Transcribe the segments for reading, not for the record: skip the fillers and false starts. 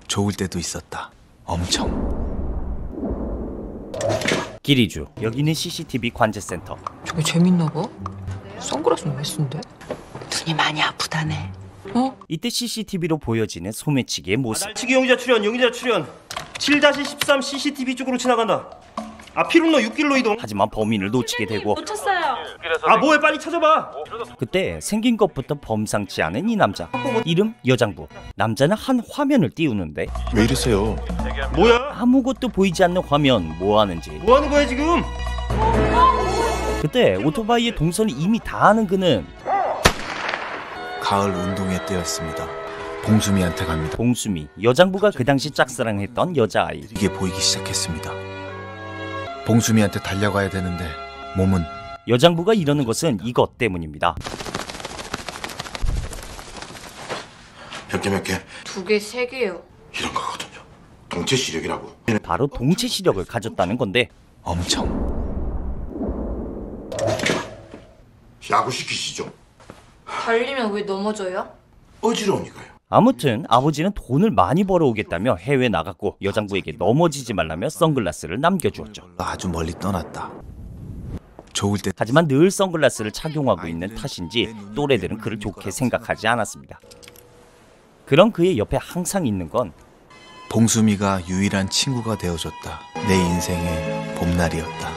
좋을 때도 있었다. 엄청. 기리주, 여기는 CCTV 관제센터. 저게 재밌나 봐? 선글라스는 왜 쓴대? 눈이 많이 아프다네. 이때 CCTV로 보여지는 소매치기의 모습. 날치기 용의자 출연 7-13 CCTV 쪽으로 지나간다. 피룬로 6길로 이동. 하지만 범인을 놓치게 되고 놓쳤어요. 뭐해, 빨리 찾아봐. 그때 생긴 것부터 범상치 않은 이 남자. 이름 여장부. 남자는 한 화면을 띄우는데 왜 이러세요? 뭐야? 아무것도 보이지 않는 화면 뭐 하는지. 뭐 하는 거야 지금? 그때 오토바이의 동선을 이미 다 아는 그는 가을 운동회 때였습니다. 봉수미한테 갑니다. 봉수미, 여장부가 그 당시 짝사랑했던 여자아이. 이게 보이기 시작했습니다. 봉수미한테 달려가야 되는데 몸은 여장부가 이러는 것은 이것 때문입니다. 몇 개? 2개, 3개요. 이런 거거든요. 동체 시력이라고. 바로 동체 시력을 가졌다는 건데 엄청. 야구 시키시죠. 달리면 왜 넘어져요? 어지러우니까요. 아무튼 아버지는 돈을 많이 벌어오겠다며 해외에 나갔고 여장부에게 넘어지지 말라며 선글라스를 남겨주었죠. 아주 멀리 떠났다. 좋을 때. 하지만 늘 선글라스를 착용하고 있는 탓인지 또래들은 그를 좋게 생각하지 않았습니다. 그런 그의 옆에 항상 있는 건 봉수미가 유일한 친구가 되어줬다. 내 인생의 봄날이었다.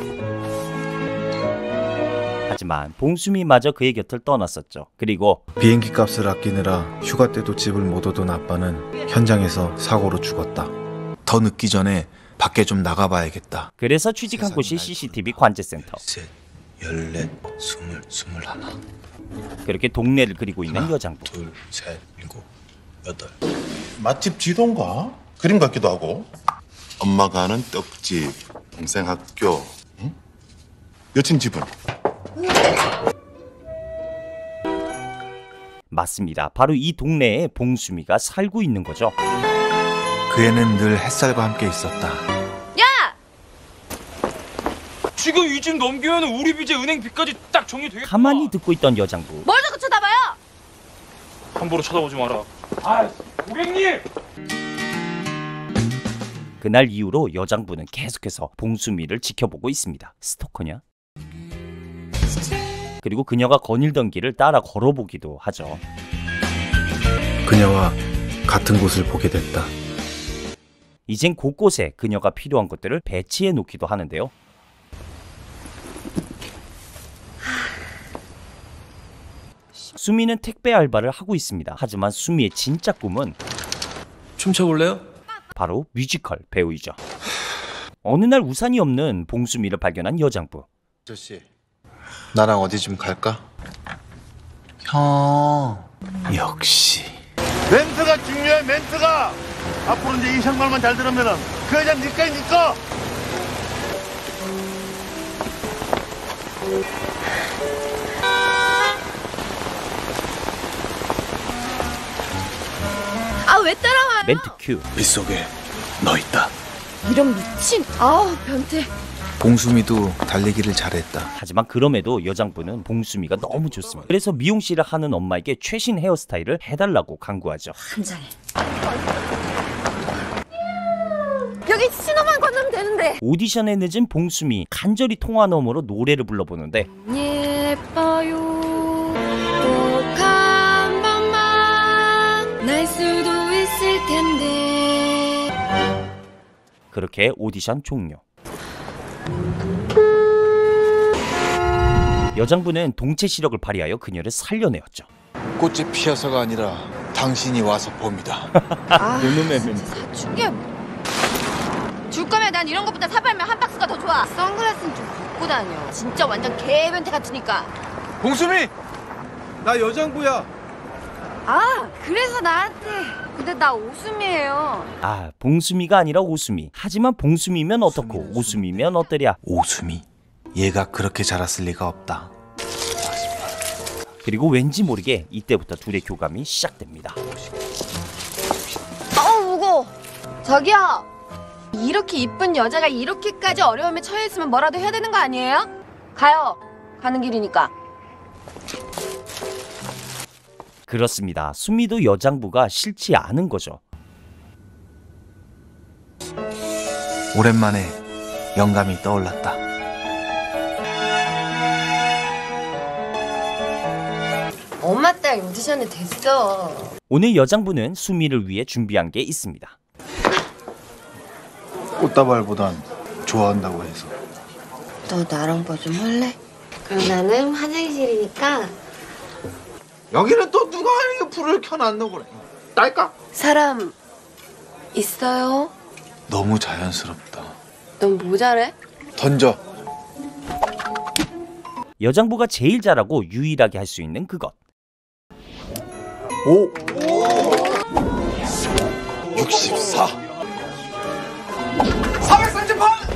하지만 봉수미마저 그의 곁을 떠났었죠. 그리고 비행기 값을 아끼느라 휴가 때도 집을 못 오던 아빠는 현장에서 사고로 죽었다. 더 늦기 전에 밖에 좀 나가봐야겠다. 그래서 취직한 곳이 CCTV 관제센터. 14, 14, 21. 그렇게 동네를 그리고 있는 여장부. 2, 3, 7, 8. 맛집 지도인가? 그림 같기도 하고. 엄마가 하는 떡집, 동생 학교, 응? 여친 집은? 맞습니다. 바로 이 동네에 봉수미가 살고 있는 거죠. 그 애는 늘 햇살과 함께 있었다. 야! 지금 이 집 넘기면 우리 빚에 은행 빚까지 딱 정리되겠다. 가만히 듣고 있던 여장부. 뭘 자꾸 쳐다봐요? 함부로 쳐다보지 마라. 고객님! 그날 이후로 여장부는 계속해서 봉수미를 지켜보고 있습니다. 스토커냐? 그리고 그녀가 거닐던 길을 따라 걸어보기도 하죠. 그녀와 같은 곳을 보게 됐다. 이젠 곳곳에 그녀가 필요한 것들을 배치해 놓기도 하는데요. 수미는 택배 알바를 하고 있습니다. 하지만 수미의 진짜 꿈은 춤춰볼래요? 바로 뮤지컬 배우이죠. 어느 날 우산이 없는 봉수미를 발견한 여장부. 아저씨, 나랑 어디 좀 갈까? 형, 역시. 멘트가 중요해. 멘트가 앞으로 이제 이상말만 잘 들으면은 그 여자 니꺼 니꺼. 왜 따라와요? 멘트 큐. 빗속에 너 있다. 이런 미친. 아우, 변태. 봉수미도 달리기를 잘했다. 하지만 그럼에도 여장부는 봉수미가 너무 좋습니다. 그래서 미용실을 하는 엄마에게 최신 헤어스타일을 해달라고 강구하죠. 한잔해. 여기 신호만 건너면 되는데. 오디션에 늦은 봉수미, 간절히 통화 너머로 노래를 불러보는데 예뻐요. 꼭 한 번만 날 수도 있을 텐데. 그렇게 오디션 종료. 여장부는 동체 시력을 발휘하여 그녀를 살려내었죠. 꽃이 피어서가 아니라 당신이 와서 봅니다. 그놈의 멘트. 사춘기야. 줄 거면 난 이런 것보다 사발면 한 박스가 더 좋아. 선글라스는 좀 벗고 다녀. 진짜 완전 개변태 같으니까. 봉수미, 나 여장부야. 그래서 나한테. 근데 나 오수미예요. 봉수미가 아니라 오수미. 하지만 봉수미면 어떻고 오수미면 어떠랴. 오수미, 얘가 그렇게 자랐을 리가 없다. 그리고 왠지 모르게 이때부터 둘의 교감이 시작됩니다. 무거워. 저기요. 이렇게 이쁜 여자가 이렇게까지 어려움에 처해 있으면 뭐라도 해야 되는 거 아니에요? 가요. 가는 길이니까. 그렇습니다. 수미도 여장부가 싫지 않은 거죠. 오랜만에 영감이 떠올랐다. 엄마 딸 오디션이 됐어. 오늘 여장부는 수미를 위해 준비한 게 있습니다. 꽃다발보단 좋아한다고 해서. 너 나랑 뭐 좀 할래? 그럼 나는 화장실이니까 여기는 또 누가 이거 불을 켜놨노 그래. 딸까? 사람 있어요? 너무 자연스럽다. 넌 뭐 잘해? 던져. 여장부가 제일 잘하고 유일하게 할 수 있는 그것. 5 64 438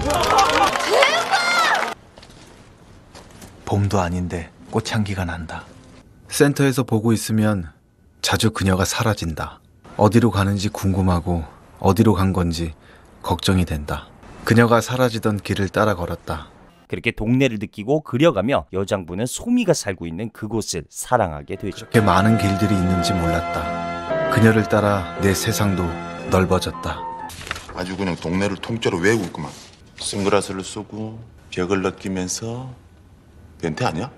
봄도 아닌데 꽃향기가 난다. 센터에서 보고 있으면 자주 그녀가 사라진다. 어디로 가는지 궁금하고 어디로 간 건지 걱정이 된다. 그녀가 사라지던 길을 따라 걸었다. 그렇게 동네를 느끼고 그려가며 여장부는 소미가 살고 있는 그곳을 사랑하게 되죠. 그렇게 많은 길들이 있는지 몰랐다. 그녀를 따라 내 세상도 넓어졌다. 아주 그냥 동네를 통째로 외우고 있구만. 선글라스를 쓰고 벽을 느끼면서 변태 아니야?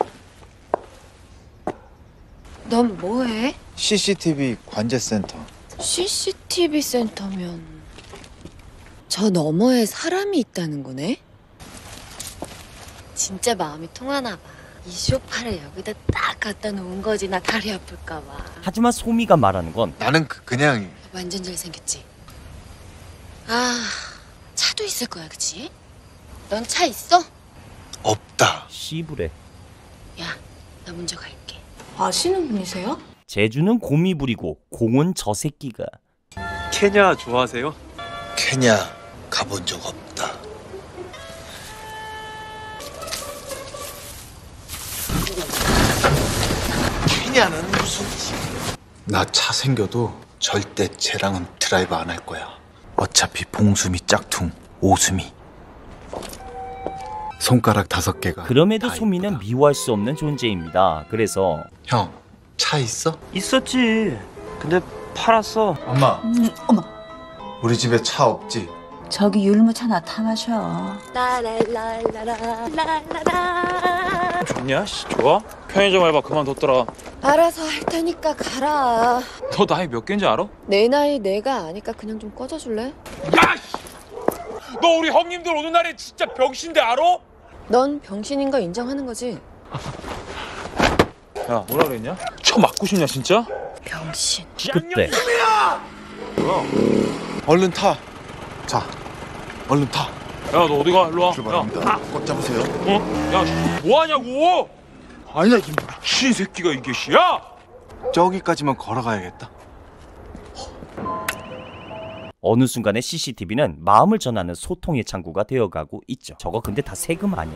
넌 뭐해? CCTV 관제센터. CCTV 센터면 저 너머에 사람이 있다는 거네? 진짜 마음이 통하나 봐. 이 소파를 여기다 딱 갖다 놓은 거지. 나 다리 아플까 봐. 하지만 소미가 말하는 건 나는 그냥 완전 잘생겼지? 아, 차도 있을 거야, 그치? 넌 차 있어? 없다. 씨부레. 야, 나 먼저 갈게. 아시는 분이세요? 제주는 곰이 부리고 공은 저 새끼가. 케냐 좋아하세요? 케냐 가본 적 없다. 케냐는 무슨 나 차 생겨도 절대 쟤랑은 드라이브 안 할 거야. 어차피 봉수미 짝퉁 오수미. 손가락 5개가 그럼에도 다 소미는 이쁘다. 미워할 수 없는 존재입니다. 그래서 형, 차 있어? 있었지. 근데 팔았어. 엄마, 어머, 우리 집에 차 없지? 저기 율무차나 타 마셔. 라라라라라라라라. 좋냐? 씨, 좋아? 편의점 알바 그만뒀더라. 알아서 할 테니까 가라. 너 나이 몇 개인지 알아? 내 나이 내가 아니까 그냥 좀 꺼져줄래? 야! 씨! 너 우리 형님들 오는 날에 진짜 병신데 알아? 넌 병신인 거 인정하는 거지? 야, 뭐라 그랬냐? 쳐 맞고 싶냐 진짜? 병신. 그때 얼른 타. 자, 얼른 타. 야, 너 어디가? 일로 와. 출발합니다. 꼭 잡으세요. 야, 씨, 뭐 하냐고? 아니야, 이 미친 새끼가 이게 씨야! 저기까지만 걸어가야겠다. 어느 순간에 CCTV는 마음을 전하는 소통의 창구가 되어가고 있죠. 저거 근데 다 세금 아니야?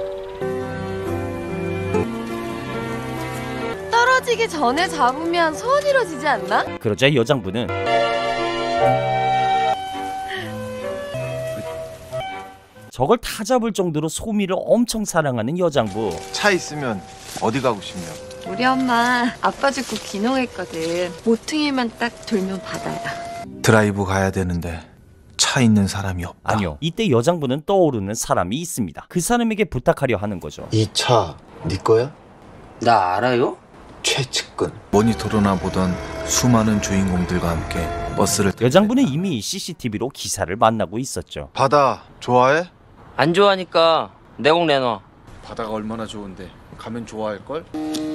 떨어지기 전에 잡으면 소원 이루어지지 않나? 그러자 여장부는 저걸 타잡을 정도로 소미를 엄청 사랑하는 여장부. 차 있으면 어디 가고 싶냐? 우리 엄마 아빠 죽고 귀농했거든. 모퉁이만 딱 돌면 바다야. 드라이브 가야 되는데 차 있는 사람이 없다. 아니요, 이때 여장부는 떠오르는 사람이 있습니다. 그 사람에게 부탁하려 하는 거죠. 이 차 네 거야? 나 알아요? 최측근. 모니터로나 보던 수많은 주인공들과 함께 버스를 여장부는 이미 CCTV로 기사를 만나고 있었죠. 바다 좋아해? 안 좋아하니까 내공 내놔. 바다가 얼마나 좋은데 가면 좋아할걸?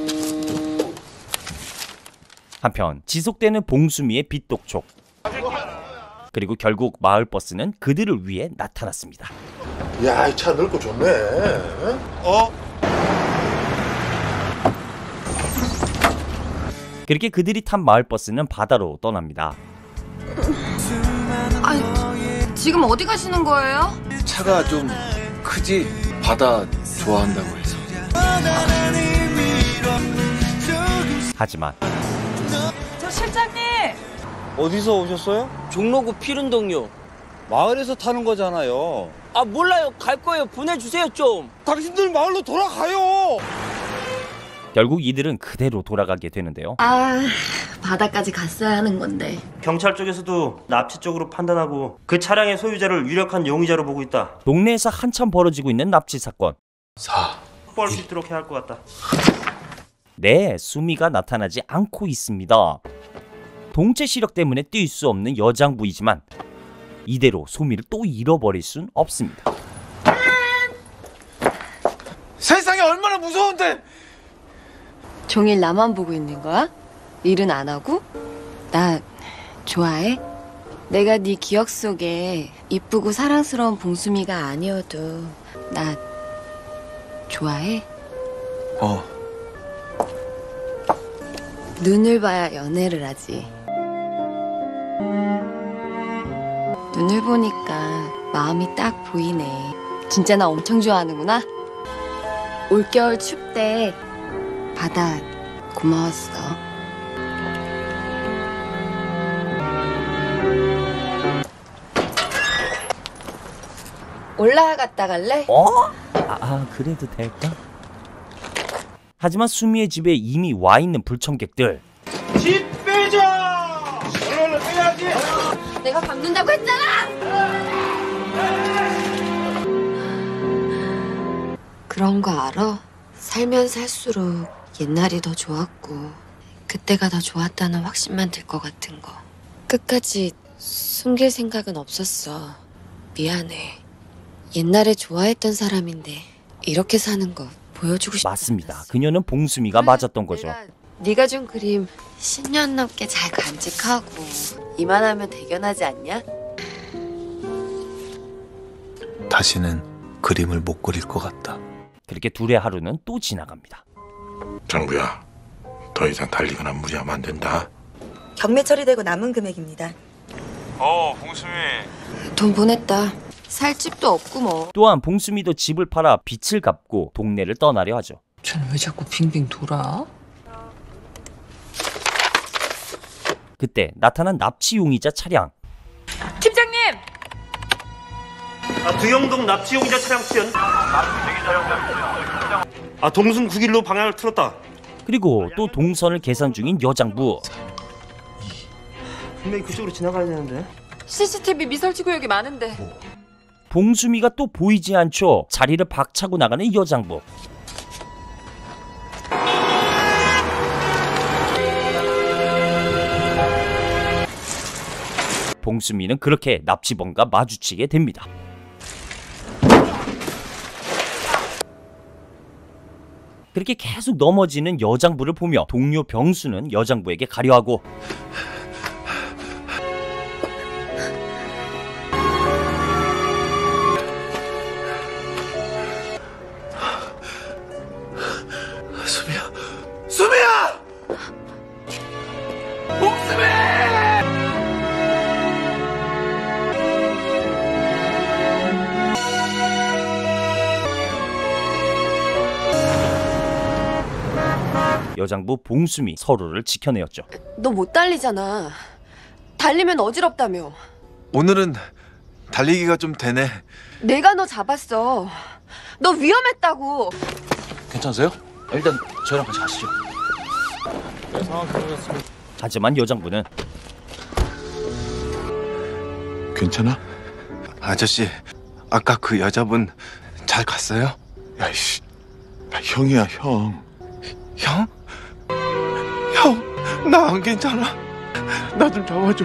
한편 지속되는 봉수미의 빗독촉. 그리고 결국 마을버스는 그들을 위해 나타났습니다. 야, 이 차 넓고 좋네. 어? 그렇게 그들이 탄 마을버스는 바다로 떠납니다. 아니, 지금 어디 가시는 거예요? 차가 좀 크지? 바다 좋아한다고 해서. 하지만 저 실장님! 어디서 오셨어요? 종로구 피른동요. 마을에서 타는 거잖아요. 아, 몰라요. 갈 거예요. 보내주세요 좀. 당신들 마을로 돌아가요. 결국 이들은 그대로 돌아가게 되는데요. 아, 바다까지 갔어야 하는 건데. 경찰 쪽에서도 납치 쪽으로 판단하고 그 차량의 소유자를 유력한 용의자로 보고 있다. 동네에서 한참 벌어지고 있는 납치 사건. 확보할 수 있도록 해야 할 것 같다. 네, 수미가 나타나지 않고 있습니다. 동체 시력 때문에 뛸 수 없는 여장부이지만 이대로 수미를 또 잃어버릴 순 없습니다. 세상이 얼마나 무서운데! 종일 나만 보고 있는 거야? 일은 안 하고? 나 좋아해? 내가 네 기억 속에 이쁘고 사랑스러운 봉수미가 아니어도 나 좋아해? 눈을 봐야 연애를 하지. 눈을 보니까 마음이 딱 보이네. 진짜 나 엄청 좋아하는구나. 올겨울 춥대. 바다 고마웠어. 올라갔다 갈래? 그래도 될까? 하지만 수미의 집에 이미 와 있는 불청객들. 집 빼자! 얼른 빼야지! 내가 밟는다고 했잖아! 그런 거 알아? 살면 살수록 옛날이 더 좋았고 그때가 더 좋았다는 확신만 들 것 같은 거. 끝까지 숨길 생각은 없었어. 미안해. 옛날에 좋아했던 사람인데 이렇게 사는 거 보여주고 싶지 맞습니다. 않았어. 그녀는 봉수미가 맞았던 거죠. 네가 준 그림 10년 넘게 잘 간직하고 이만하면 대견하지 않냐? 다시는 그림을 못 그릴 것 같다. 그렇게 둘의 하루는 또 지나갑니다. 장부야, 더 이상 달리거나 무리하면 안 된다. 경매 처리되고 남은 금액입니다. 봉수미. 돈 보냈다. 살 집도 없고 뭐. 또한 봉수미도 집을 팔아 빚을 갚고 동네를 떠나려 하죠. 쟤는 왜 자꾸 빙빙 돌아? 그때 나타난 납치 용의자 차량. 팀장님! 두영동 납치 용의자 차량 출연. 동순 9길로 방향을 틀었다. 그리고 또 동선을 계산 중인 여장부. 분명히 그쪽으로 지나가야 되는데. CCTV 미설치 구역이 많은데. 봉수미가 또 보이지 않죠. 자리를 박차고 나가는 여장부. 봉수미는 그렇게 납치범과 마주치게 됩니다. 그렇게 계속 넘어지는 여장부를 보며 동료 병수는 여장부에게 가려하고 수미야! 봉수미! 여장부 봉수미 서로를 지켜내었죠. 너 못 달리잖아. 달리면 어지럽다며. 오늘은 달리기가 좀 되네. 내가 너 잡았어. 너 위험했다고. 괜찮으세요? 일단 저랑 같이 가시죠. 하지만 여장부는 괜찮아? 아저씨, 아까 그 여자분 잘 갔어요? 야이씨, 나 형이야 형. 형? 형, 나 안 괜찮아. 나 좀 잡아줘.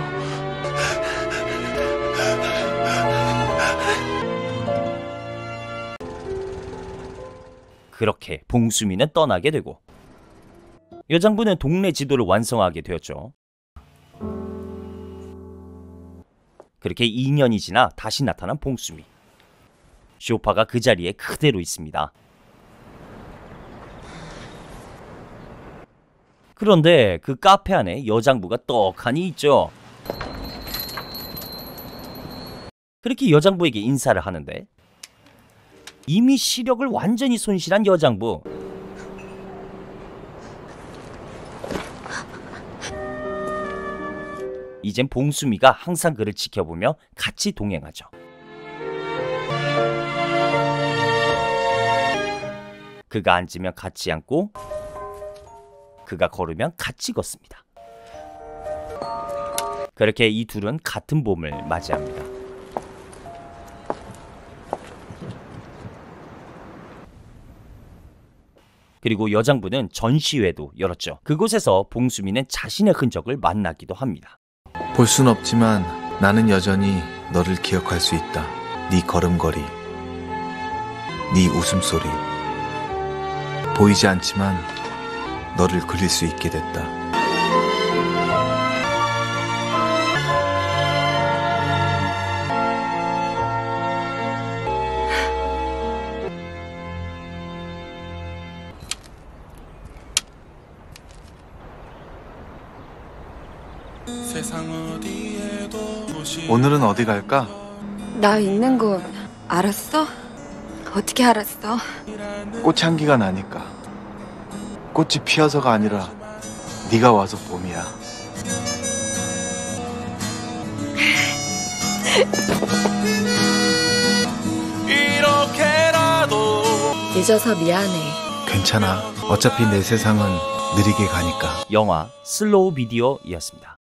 그렇게 봉수미는 떠나게 되고 여장부는 동네 지도를 완성하게 되었죠. 그렇게 2년이 지나 다시 나타난 봉수미. 쇼파가 그 자리에 그대로 있습니다. 그런데 그 카페 안에 여장부가 떡하니 있죠. 그렇게 여장부에게 인사를 하는데 이미 시력을 완전히 손실한 여장부. 이젠 봉수미가 항상 그를 지켜보며 같이 동행하죠. 그가 앉으면 같이 앉고 그가 걸으면 같이 걷습니다. 그렇게 이 둘은 같은 봄을 맞이합니다. 그리고 여장부는 전시회도 열었죠. 그곳에서 봉수미는 자신의 흔적을 만나기도 합니다. 볼 순 없지만 나는 여전히 너를 기억할 수 있다. 네 걸음걸이, 네 웃음소리. 보이지 않지만 너를 그릴 수 있게 됐다. 오늘은 어디 갈까? 나 있는 거 알았어? 어떻게 알았어? 꽃향기가 나니까. 꽃이 피어서가 아니라 네가 와서 봄이야. 늦어서 미안해. 괜찮아. 어차피 내 세상은 느리게 가니까. 영화 슬로우 비디오였습니다.